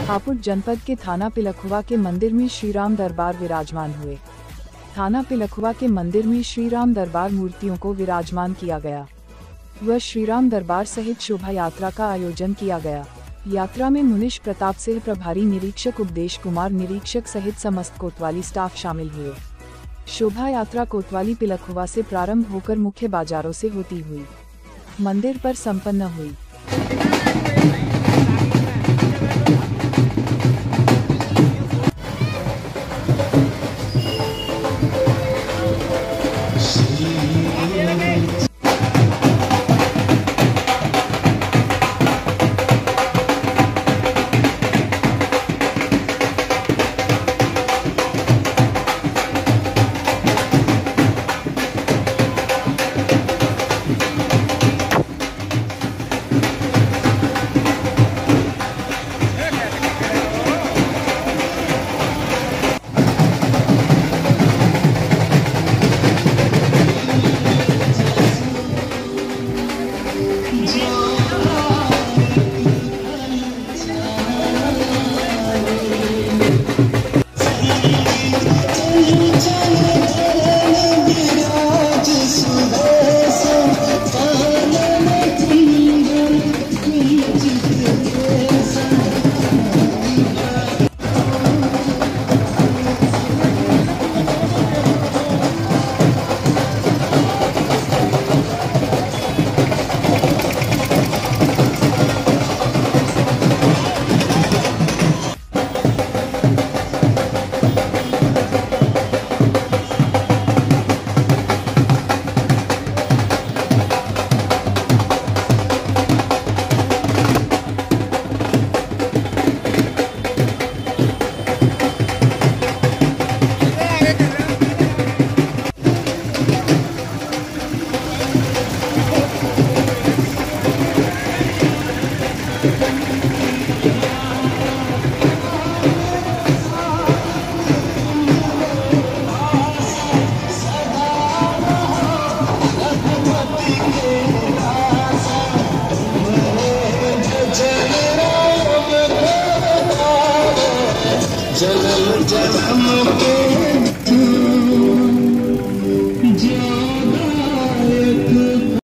हापुड़ जनपद के थाना पिलखुवा के मंदिर में श्रीराम दरबार विराजमान हुए। थाना पिलखुवा के मंदिर में श्रीराम दरबार मूर्तियों को विराजमान किया गया व श्रीराम दरबार सहित शोभा यात्रा का आयोजन किया गया। यात्रा में मुनीश प्रताप सिंह प्रभारी निरीक्षक, उपदेश कुमार निरीक्षक सहित समस्त कोतवाली स्टाफ शामिल हुए। शोभा यात्रा कोतवाली पिलखुवा से प्रारंभ होकर मुख्य बाजारों से होती हुई मंदिर पर संपन्न हुई। जन्म जन्म के